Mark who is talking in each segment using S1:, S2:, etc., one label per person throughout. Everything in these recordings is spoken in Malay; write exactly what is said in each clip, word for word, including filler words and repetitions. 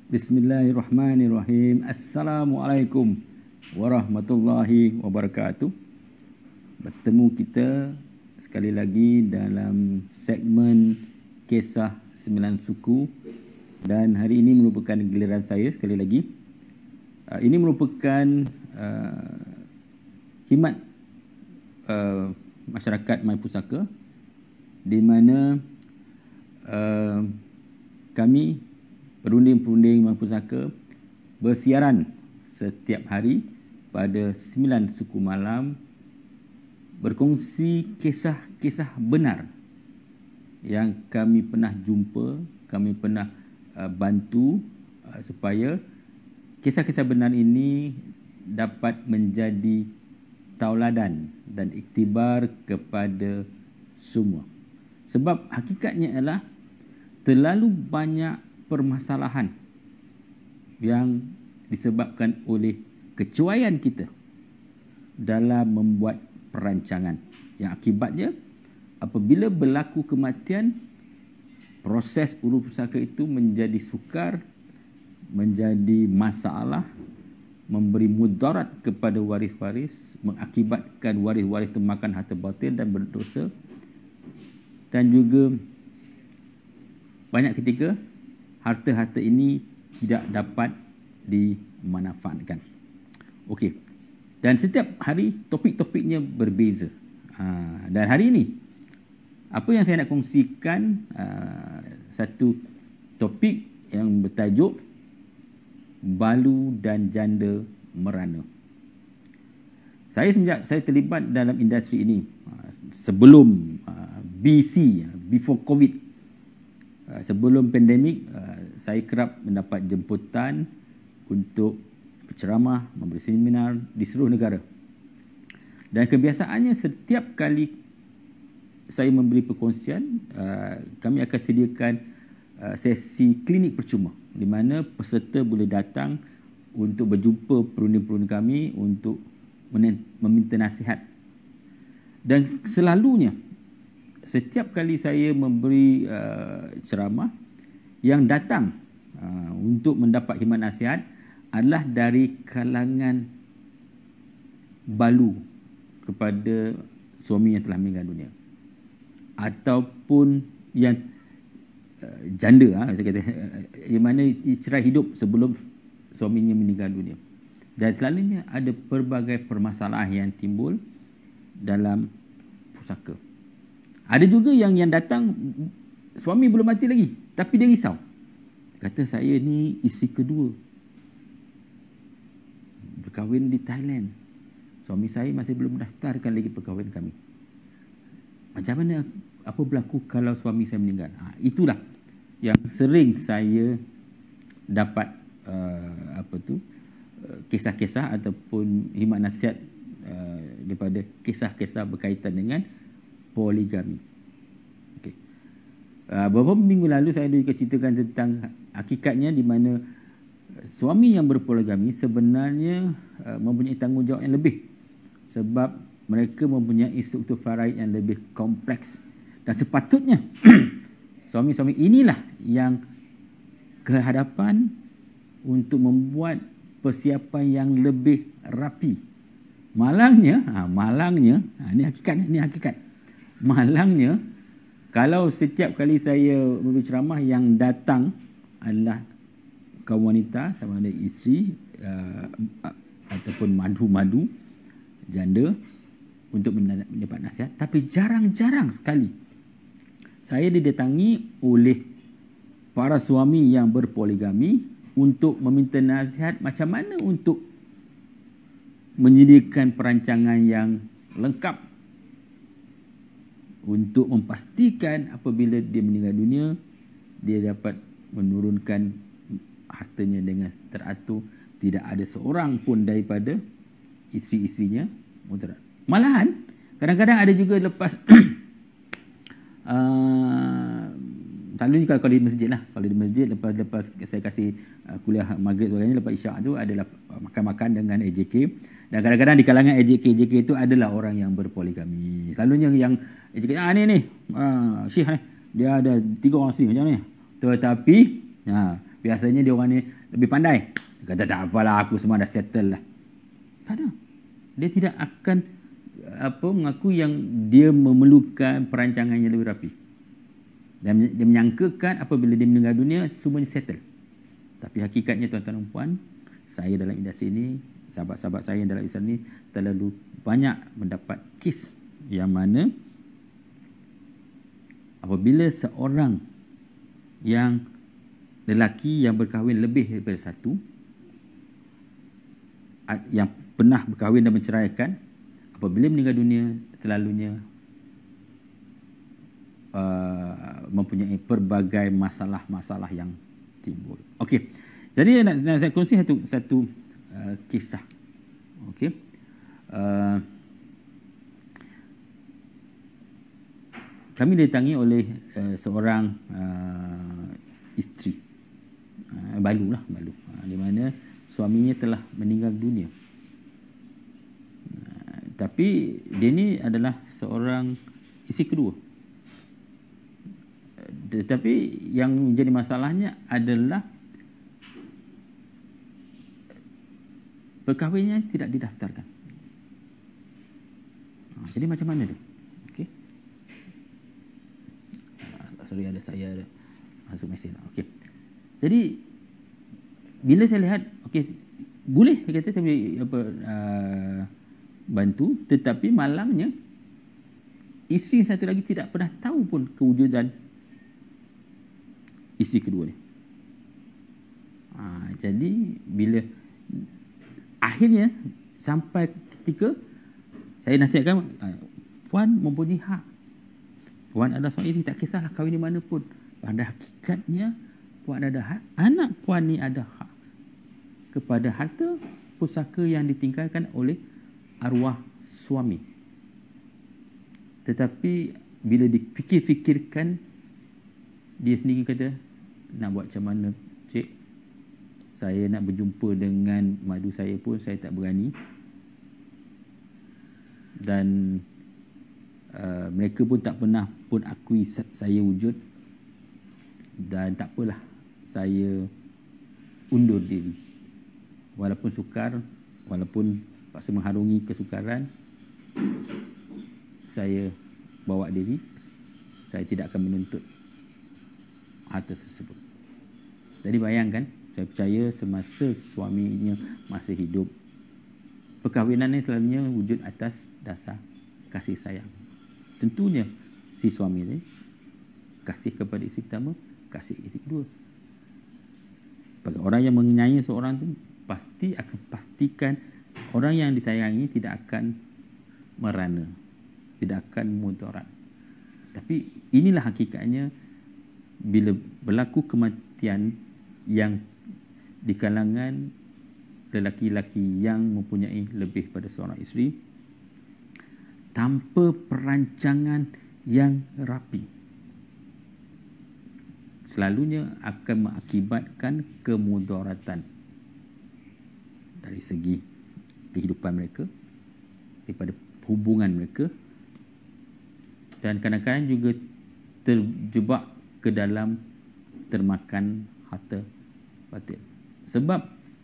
S1: Bismillahirrahmanirrahim. Assalamualaikum warahmatullahi wabarakatuh. Bertemu kita sekali lagi dalam segmen Kisah Sembilan Suku, dan hari ini merupakan giliran saya sekali lagi. Uh, ini merupakan uh, khidmat uh, masyarakat My Pusaka, di mana uh, kami perunding-perunding My Pusaka bersiaran setiap hari pada sembilan suku malam, berkongsi kisah-kisah benar yang kami pernah jumpa, kami pernah uh, bantu uh, supaya kisah-kisah benar ini dapat menjadi tauladan dan iktibar kepada semua. Sebab hakikatnya adalah terlalu banyak permasalahan yang disebabkan oleh kecuaian kita dalam membuat perancangan, yang akibatnya apabila berlaku kematian, proses urus pusaka itu menjadi sukar, menjadi masalah, memberi mudarat kepada waris-waris, mengakibatkan waris-waris termakan harta batil dan berdosa, dan juga banyak ketika harta-harta ini tidak dapat dimanfaatkan. Okey. Dan setiap hari topik-topiknya berbeza. Ha, dan hari ini, apa yang saya nak kongsikan, uh, satu topik yang bertajuk Balu dan Janda Merana. Saya semenjak saya terlibat dalam industri ini, uh, sebelum uh, B C, before COVID, Uh, sebelum pandemik, uh, saya kerap mendapat jemputan untuk berceramah, memberi seminar di seluruh negara. Dan kebiasaannya setiap kali saya memberi perkongsian, uh, kami akan sediakan uh, sesi klinik percuma, di mana peserta boleh datang untuk berjumpa perunding-perunding kami untuk meminta nasihat. Dan selalunya setiap kali saya memberi uh, ceramah, yang datang uh, untuk mendapat khidmat nasihat adalah dari kalangan balu kepada suami yang telah meninggal dunia, ataupun yang uh, janda, ha, saya kata, uh, yang mana cerai hidup sebelum suaminya meninggal dunia. Dan selalunya ada pelbagai permasalahan yang timbul dalam pusaka. Ada juga yang yang datang, suami belum mati lagi, tapi dia risau. Kata, saya ni isteri kedua, berkahwin di Thailand. Suami saya masih belum daftarkan lagi perkahwinan kami. Macam mana, apa berlaku kalau suami saya meninggal? Ha, itulah yang sering saya dapat uh, apa tu uh, kisah-kisah ataupun khidmat nasihat uh, daripada kisah-kisah berkaitan dengan poligami. Okay. Uh, beberapa minggu lalu saya juga ceritakan tentang hakikatnya di mana suami yang berpoligami sebenarnya uh, mempunyai tanggungjawab yang lebih, sebab mereka mempunyai struktur faraid yang lebih kompleks, dan sepatutnya suami-suami inilah yang kehadapan untuk membuat persiapan yang lebih rapi. Malangnya, ha, malangnya, ha, ini hakikat, ini hakikat. Malangnya, kalau setiap kali saya memberi ceramah yang datang adalah kaum wanita, sama ada isteri uh, ataupun madu-madu, janda, untuk mendapat nasihat, tapi jarang-jarang sekali saya didatangi oleh para suami yang berpoligami untuk meminta nasihat macam mana untuk menyediakan perancangan yang lengkap untuk memastikan apabila dia meninggal dunia, dia dapat menurunkan hartanya dengan teratur, tidak ada seorang pun daripada isteri-isterinya mudarat. Malahan kadang-kadang ada juga lepas uh, selalunya kalau, kalau di masjid lah, kalau di masjid lepas lepas saya kasih uh, kuliah maghrib sebagainya, lepas isyak tu adalah makan-makan dengan A J K. Dan kadang-kadang di kalangan A J K A J K itu adalah orang yang berpoligami. Selalunya yang A J K, ah ni ni, ah, Syekh ni, dia ada tiga orang isteri macam ni. Tetapi ha, biasanya dia orang ni lebih pandai. Dia kata tak apalah, aku semua dah settle lah. Tak ada. Dia tidak akan apa mengaku yang dia memerlukan perancangan yang lebih rapi. Dan dia menyangkakan apabila dia meninggal dunia semuanya settle. Tapi hakikatnya tuan-tuan dan puan, saya dalam industri ini, sahabat-sahabat saya dalam industri ini terlalu banyak mendapat kes yang mana apabila seorang yang lelaki yang berkahwin lebih daripada satu, yang pernah berkahwin dan menceraikan, apabila meninggal dunia selalunya uh, mempunyai pelbagai masalah-masalah yang timbul. Okey. Jadi nak, nak saya kongsi satu satu uh, kisah. Okey. Uh, kami didatangi oleh uh, seorang uh, isteri. Uh, balu lah, balu. Uh, di mana suaminya telah meninggal dunia. Uh, tapi dia ni adalah seorang isteri kedua. Tetapi yang menjadi masalahnya adalah perkahwinannya tidak didaftarkan. Ha, jadi macam mana tu? Okey. Ha, sorry ada saya ada masuk mesej. Okey. Jadi bila saya lihat, okey, boleh saya kata saya boleh apa uh, bantu, tetapi malangnya isteri satu lagi tidak pernah tahu pun kewujudan isteri kedua ni. Ha, jadi bila akhirnya sampai ketika saya nasihatkan, puan mempunyai hak. Puan adalah seorang isteri, tak kisahlah kahwin di mana pun. Pada hakikatnya puan ada hak. Anak puan ni ada hak kepada harta pusaka yang ditinggalkan oleh arwah suami. Tetapi bila dipikir-fikirkan, dia sendiri kata, nak buat macam mana, cik? Saya nak berjumpa dengan madu saya pun saya tak berani. Dan uh, mereka pun tak pernah pun akui saya wujud. Dan tak apalah, saya undur diri. Walaupun sukar, walaupun paksa mengharungi kesukaran, saya bawa diri. Saya tidak akan menuntut harta tersebut. Jadi bayangkan, saya percaya semasa suaminya masih hidup, perkahwinan ini selalunya wujud atas dasar kasih sayang. Tentunya si suami ini kasih kepada isteri pertama, kasih isteri kedua. Bagi orang yang menyayangi seorang itu, pasti akan pastikan orang yang disayangi tidak akan merana, tidak akan mudarat. Tapi inilah hakikatnya bila berlaku kematian yang di kalangan lelaki-lelaki yang mempunyai lebih pada seorang isteri, tanpa perancangan yang rapi, selalunya akan mengakibatkan kemudaratan dari segi kehidupan mereka, daripada hubungan mereka, dan kadang-kadang juga terjebak ke dalam termakan harta batil. Sebab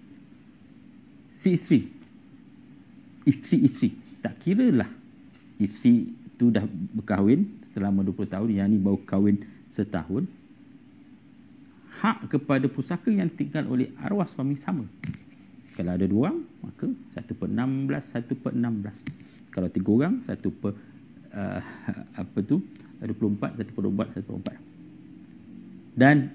S1: si isteri, isteri-isteri, tak kiralah isteri tu dah berkahwin selama dua puluh tahun, yang ni baru kahwin setahun, hak kepada pusaka yang tinggal oleh arwah suami sama. Kalau ada dua orang, maka satu per enam belas, satu per enam belas. Kalau tiga orang, satu per uh, apa tu, dua puluh empat, satu per dua puluh empat, satu per empat. Dan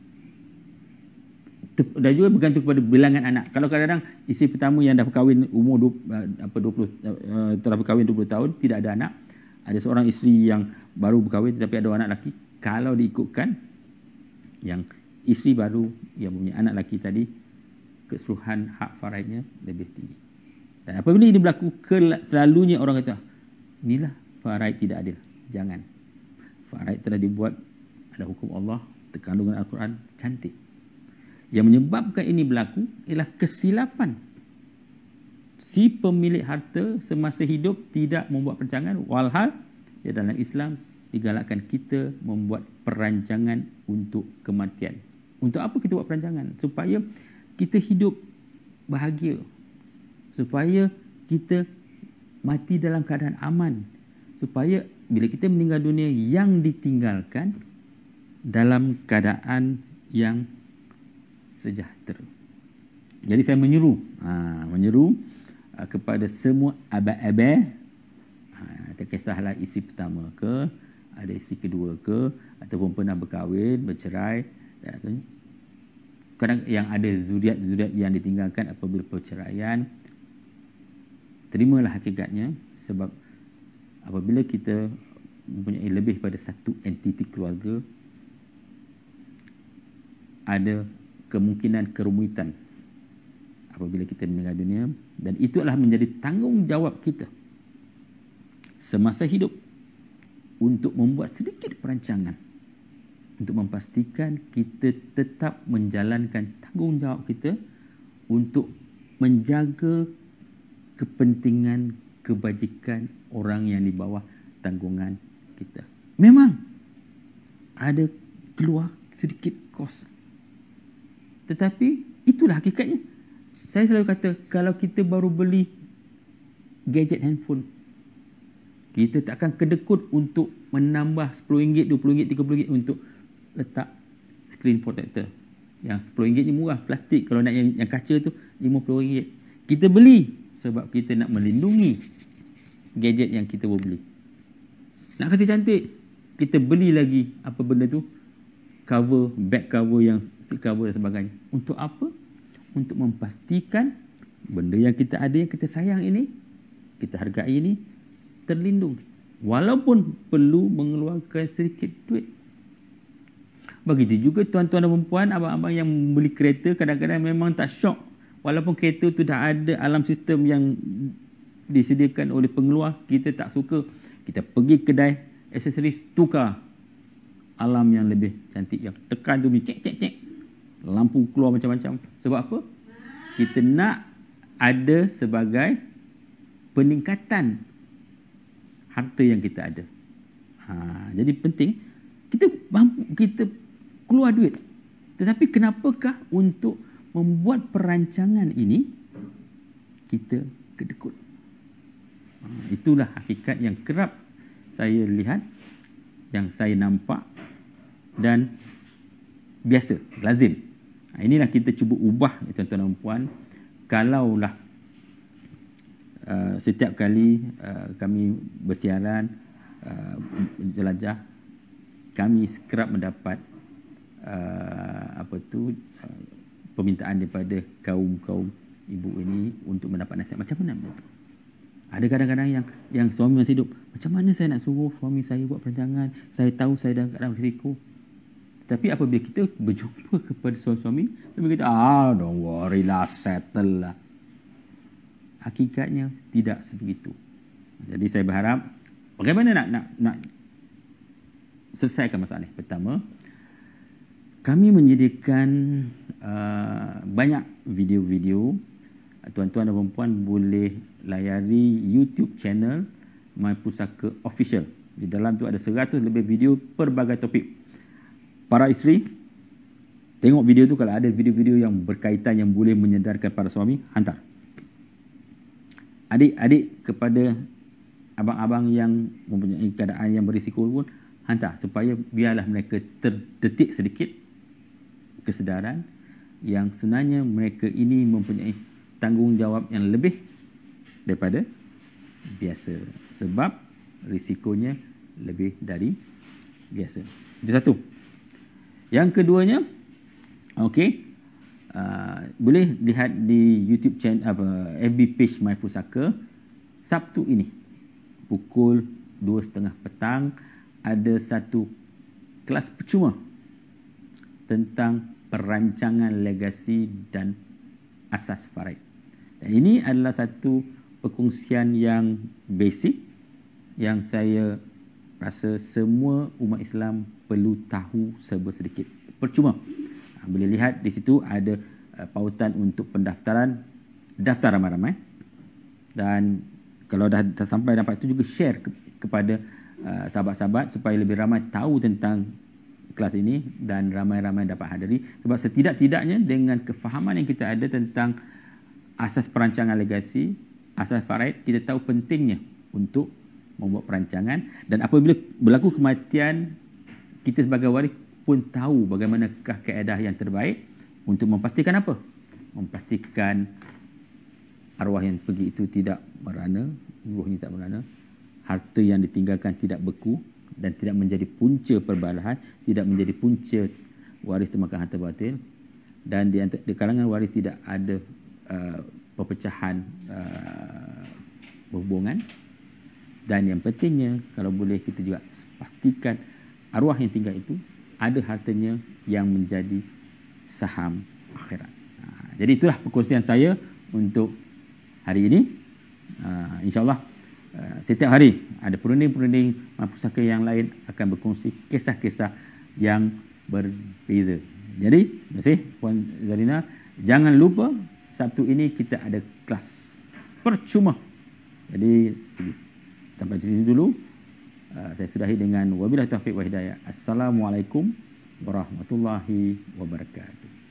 S1: dan juga bergantung kepada bilangan anak. Kalau kadang-kadang isteri pertama yang dah berkahwin umur dua, apa dua puluh uh, telah berkahwin dua puluh tahun, tidak ada anak. Ada seorang isteri yang baru berkahwin tetapi ada anak lelaki. Kalau diikutkan yang isteri baru yang punya anak lelaki tadi, keseluruhan hak faraidnya lebih tinggi. Dan apabila ini berlaku, selalunya orang kata, inilah faraid tidak adil. Jangan. Faraid telah dibuat, ada hukum Allah, terkandung dalam Al-Quran, cantik. Yang menyebabkan ini berlaku ialah kesilapan. Si pemilik harta semasa hidup tidak membuat perancangan, walhal ya dalam Islam digalakkan kita membuat perancangan untuk kematian. Untuk apa kita buat perancangan? Supaya kita hidup bahagia, supaya kita mati dalam keadaan aman, supaya bila kita meninggal dunia yang ditinggalkan dalam keadaan yang sejahtera. Jadi saya menyeru, ha, menyeru ha, kepada semua abah-abah, ha, tak kisahlah isteri pertama ke, ada isteri kedua ke, ataupun pernah berkahwin, bercerai, kadang yang ada zuriat-zuriat yang ditinggalkan apabila perceraian, terimalah hakikatnya, sebab apabila kita mempunyai lebih pada satu entiti keluarga, ada kemungkinan kerumitan apabila kita meninggal dunia, dan itu adalah menjadi tanggungjawab kita semasa hidup untuk membuat sedikit perancangan untuk memastikan kita tetap menjalankan tanggungjawab kita untuk menjaga kepentingan kebajikan orang yang di bawah tanggungan kita. Memang ada keluar sedikit kos, tetapi itulah hakikatnya. Saya selalu kata, kalau kita baru beli gadget handphone, kita tak akan kedekut untuk menambah sepuluh ringgit, dua puluh ringgit, tiga puluh ringgit untuk letak screen protector. Yang sepuluh ringgit ni murah, plastik. Kalau nak yang, yang kaca tu lima puluh ringgit. Kita beli sebab kita nak melindungi gadget yang kita baru beli. Nak kasi cantik, kita beli lagi apa benda tu, cover, back cover, yang cover dan sebagainya. Untuk apa? Untuk memastikan benda yang kita ada, yang kita sayang ini, kita hargai ini, terlindung. Walaupun perlu mengeluarkan sedikit duit. Begitu juga tuan-tuan dan perempuan, abang-abang yang beli kereta, kadang-kadang memang tak syok. Walaupun kereta tu dah ada alarm sistem yang disediakan oleh pengeluar, kita tak suka. Kita pergi kedai aksesoris, tukar alarm yang lebih cantik, yang tekan tu cek cek cek, lampu keluar macam-macam. Sebab apa? Kita nak ada sebagai peningkatan harta yang kita ada. Ha, jadi penting kita mampu, kita keluar duit. Tetapi kenapakah untuk membuat perancangan ini kita kedekut? Ha, itulah hakikat yang kerap saya lihat, yang saya nampak dan biasa, lazim. Ha, inilah kita cuba ubah, tuan-tuan dan puan. Kalaulah uh, setiap kali uh, kami bersiaran, uh, jelajah, kami kerap mendapat uh, apa tu uh, permintaan daripada kaum-kaum ibu ini untuk mendapat nasihat. Macam mana betul? Ada kadang-kadang yang yang suami masih hidup, macam mana saya nak suruh suami saya buat perancangan? Saya tahu saya dalam keadaan risiko. Tapi apabila kita berjumpa kepada suami-suami, mereka kata, ah, don't worry lah, settle lah. Hakikatnya tidak sebegitu. Jadi saya berharap, bagaimana nak nak nak selesaikan masalah ini? Pertama, kami menyediakan uh, banyak video-video. Tuan-tuan dan perempuan boleh layari YouTube channel My Pusaka Official. Di dalam tu ada seratus lebih video pelbagai topik. Para isteri, tengok video tu. Kalau ada video-video yang berkaitan yang boleh menyedarkan para suami, hantar. Adik-adik kepada abang-abang yang mempunyai keadaan yang berisiko pun, hantar. Supaya biarlah mereka terdetik sedikit kesedaran yang sebenarnya mereka ini mempunyai tanggungjawab yang lebih daripada biasa. Sebab risikonya lebih dari biasa. Itu satu. Yang keduanya, okey, uh, boleh lihat di YouTube channel, apa, F B page My Pusaka. Sabtu ini pukul dua tiga puluh petang ada satu kelas percuma tentang perancangan legasi dan asas faraid. Dan ini adalah satu perkongsian yang basic yang saya rasa semua umat Islam perlu tahu serba sedikit. Percuma. Boleh lihat di situ ada uh, pautan untuk pendaftaran, daftar ramai-ramai. Dan kalau dah, dah sampai dapat itu juga share ke, kepada uh, sahabat-sahabat supaya lebih ramai tahu tentang kelas ini dan ramai-ramai dapat hadiri, sebab setidak-tidaknya dengan kefahaman yang kita ada tentang asas perancangan legasi, asas faraid, kita tahu pentingnya untuk membuat perancangan, dan apabila berlaku kematian, kita sebagai waris pun tahu bagaimanakah kaedah yang terbaik untuk memastikan apa? Memastikan arwah yang pergi itu tidak merana, ruhnya tak merana, harta yang ditinggalkan tidak beku dan tidak menjadi punca perbalahan, tidak menjadi punca waris termakan harta batil, dan di, antara, di kalangan waris tidak ada uh, perpecahan uh, berhubungan. Dan yang pentingnya, kalau boleh kita juga pastikan arwah yang tinggal itu ada hartanya yang menjadi saham akhirat. Ha, jadi itulah perkongsian saya untuk hari ini. Uh, InsyaAllah uh, setiap hari ada perunding-perunding pusaka yang lain akan berkongsi kisah-kisah yang berbeza. Jadi, terima kasih Puan Zarina. Jangan lupa Sabtu ini kita ada kelas percuma. Jadi sampai di sini dulu. Uh, saya sudahi dengan wabillahi taufiq wa hidayah. Assalamualaikum warahmatullahi wabarakatuh.